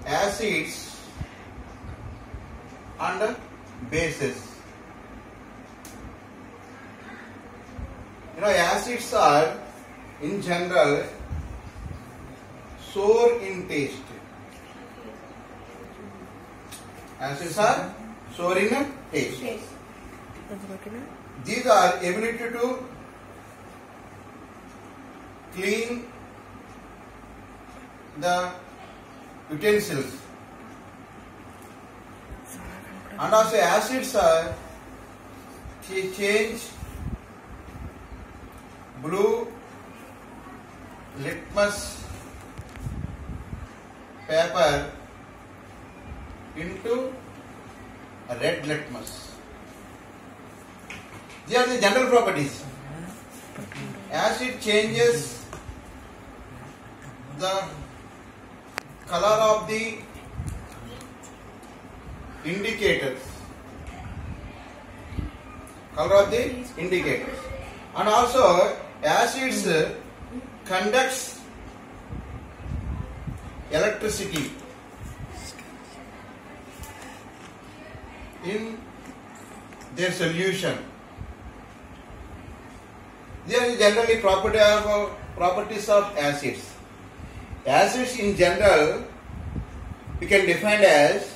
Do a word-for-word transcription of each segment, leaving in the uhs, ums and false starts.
acids and bases. You know, acids are in general sour in taste. Acids are sour in taste. These are ability to clean the utensils, and also acids are to change blue litmus paper into a red litmus. These are the general properties. Acid changes the color of the indicators, color of the indicators, and also acids conducts electricity in their solution. These are generally property of, properties of acids. Acids in general we can define as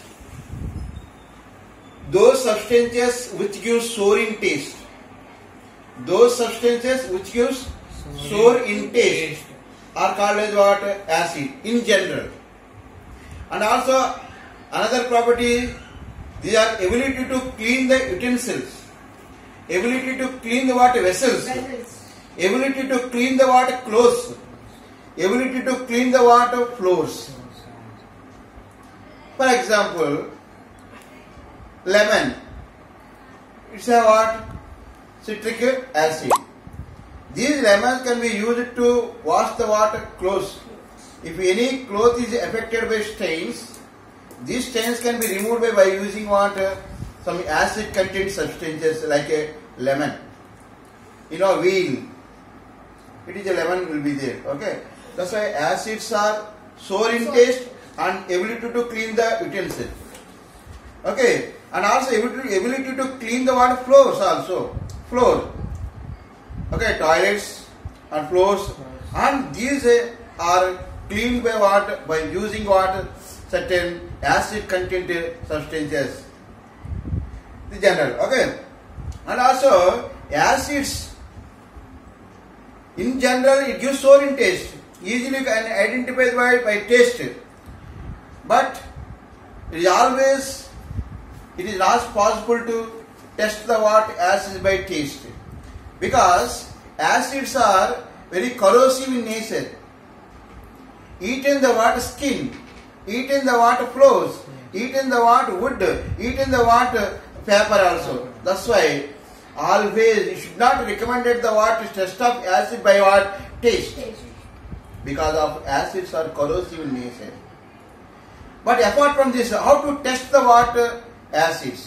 those substances which give sour in taste. Those substances which give sour in taste are called as what? Acid in general. And also another property, they are ability to clean the utensils, ability to clean the what? Vessels, ability to clean the what? Clothes, ability to clean the water floors. For example, lemon, it's a what? Citric acid. These lemons can be used to wash the water clothes. If any cloth is affected by stains, these stains can be removed by, by using water, some acid contained substances like a lemon. You know, wheel, it is a lemon will be there. Okay, that's why acids are sour in taste and ability to clean the utensil. Okay, and also ability, ability to clean the water floors also. Floor. Okay, toilets and floors, and these are cleaned by what? By using what? Certain acid content substances. The general. Okay, and also acids in general it gives sour in taste. Easily can identify by, by taste, but it is always it is not possible to test the what acids by taste, because acids are very corrosive in nature. Eaten the what? Skin, eaten the what? Floors, eaten the what? Wood, eaten the what? Paper also. That's why always you should not recommend the what? Test of acid by what? Taste, because of acids are corrosive in nature. But apart from this, how to test the what? Acids?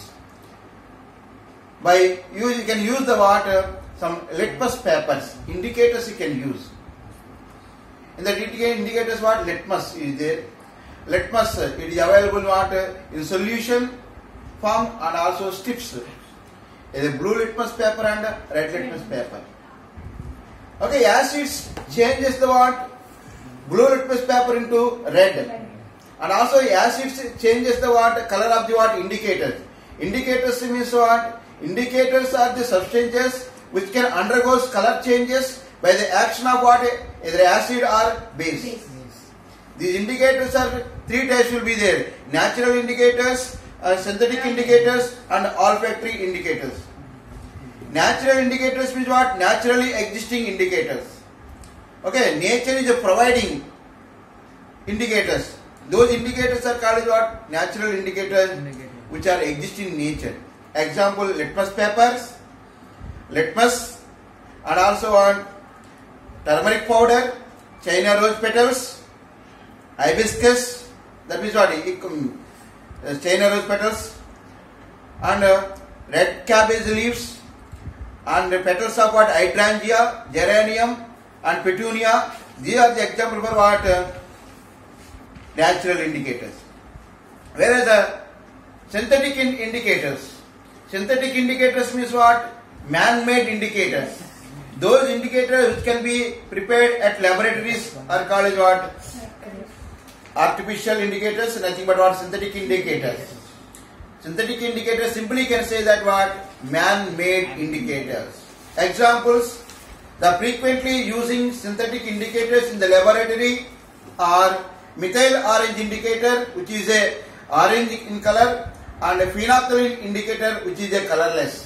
By use, you can use the water, some litmus papers, indicators you can use. In the indicators what? Litmus is there. Litmus, it is available water in solution form and also strips. It is a blue litmus paper and a red litmus paper. Okay, acids changes the what? Blue litmus paper into red. And also acids changes the what? Color of the what? Indicators. Indicators means what? Indicators are the substances which can undergo color changes by the action of what? Either acid or base. base. These indicators are three types will be there: natural indicators, uh, synthetic indicators, and olfactory indicators. Natural indicators means what? Naturally existing indicators. Okay, nature is providing indicators. Those indicators are called what? Natural indicators, which are existing in nature. Example, litmus papers, litmus, and also on turmeric powder, China rose petals, hibiscus, that means what? China rose petals, and uh, red cabbage leaves, and the petals of what? Hydrangea, geranium, and petunia. These are the example for what? Uh, natural indicators. Whereas the synthetic in indicators, synthetic indicators means what? Man-made indicators. Those indicators which can be prepared at laboratories are called as what? Artificial indicators, nothing but what? Synthetic indicators. Synthetic indicators simply can say that what? Man-made indicators. Examples: the frequently using synthetic indicators in the laboratory are methyl orange indicator, which is a orange in color, and a phenolphthalein indicator, which is a colorless.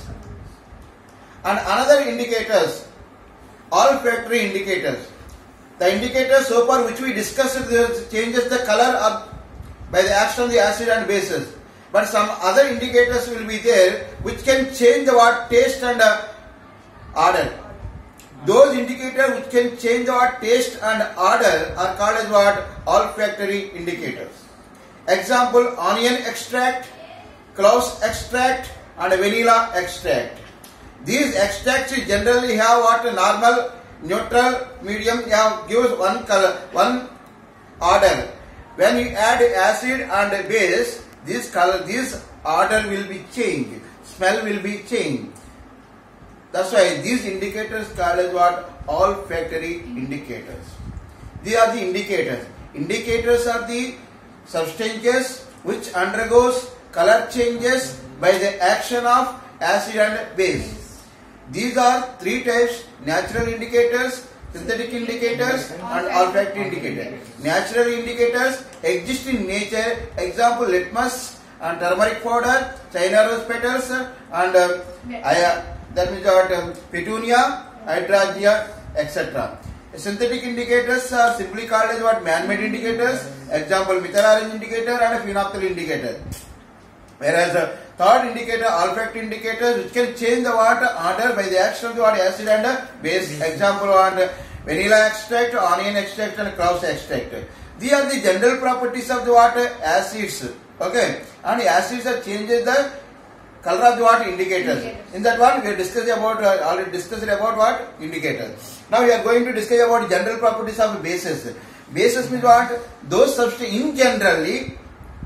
And another indicators, olfactory indicators. The indicators so far which we discussed changes the color of by the action of the acid and bases. But some other indicators will be there which can change the what? Taste and uh, odor. Those indicators which can change the what? Taste and odor are called as what? Olfactory indicators. Example: onion extract, cloves extract, and vanilla extract. These extracts generally have what? Normal, neutral, medium, have gives one color, one odor. When you add acid and base, this color, this odor will be changed, smell will be changed. That's why these indicators called as what? Olfactory indicators. These are the indicators. Indicators are the substances which undergoes color changes by the action of acid and base. These are three types: natural indicators, synthetic indicators, and olfactory indicators. Natural indicators exist in nature. Example: litmus and turmeric powder, China rose petals, and uh, I, that means what? Um, petunia, hydrangea, et cetera. Synthetic indicators are simply called as what? Man-made indicators. Example: methyl orange indicator and a phenolphthalein indicator. Whereas the third indicator, olfactory indicators, which can change the water odor by the action of the water, acid and base. Example: what? Vanilla extract, onion extract, and cloves extract. These are the general properties of the water acids. Okay, and acids are changes the color of the water indicators. In that one we are discussing about uh, already discussed about what? Indicators. Now we are going to discuss about general properties of bases. Bases means what? Those substances in generally.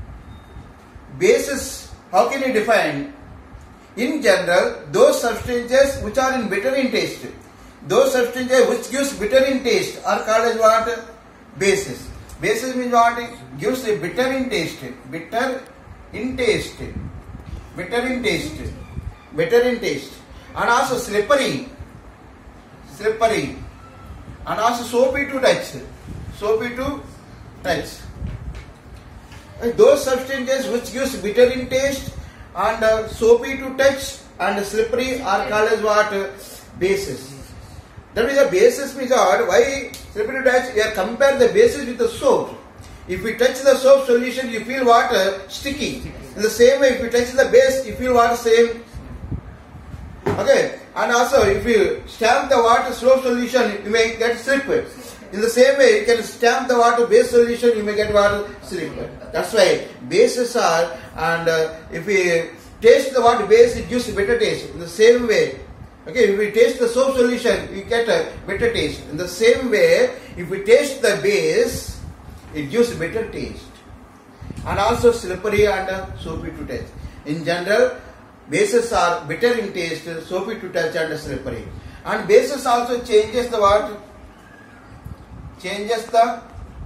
Bases, how can you define? In general, those substances which are in bitter in taste, those substances which gives bitter in taste are called as what? Bases. Bases means what? Gives a bitter in taste, bitter in taste, bitter in taste, bitter in taste, and also slippery, slippery, and also soapy to touch, soapy to touch. Those substances which gives bitter in taste and uh, soapy to touch and slippery are called as what? Bases. That is, the bases means what? Why slippery to touch? You compare the bases with the soap. If you touch the soap solution, you feel water sticky. In the same way, if you touch the base, you feel water same. Okay, and also if you stamp the water soap solution, you may get slip. In the same way, you can stamp the water base solution, you may get water slip. That's why bases are, and uh, if we taste the water base, it gives bitter taste. In the same way, okay, if we taste the soap solution, we get a bitter taste. In the same way, if we taste the base, it gives bitter taste. And also slippery and uh, soapy to touch. In general, bases are bitter in taste, soapy to touch and slippery. And bases also changes the what? Changes the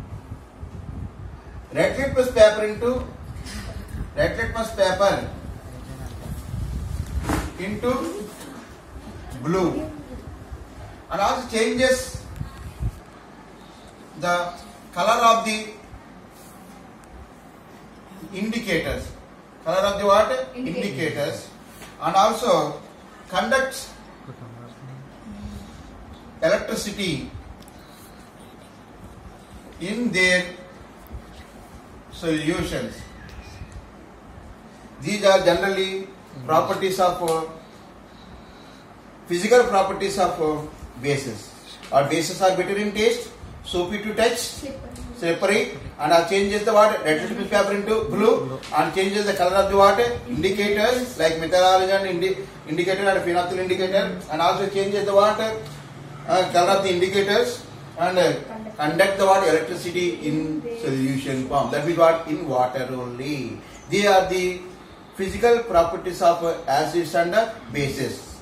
red litmus paper into red litmus paper into blue, and also changes the color of the indicators, color of the what? Indicators, and also conducts electricity in their solutions. These are generally properties of uh, physical properties of uh, bases. Our bases are bitter in taste, soapy to touch, slippery, and are changes the water red litmus paper into blue, and changes the color of the water indicators like methyl orange and indi indicator and phenolphthalein indicator, and also changes the water uh, color of the indicators, and uh, conduct the what electricity in solution form. That is what in water only. They are the physical properties of acids and bases.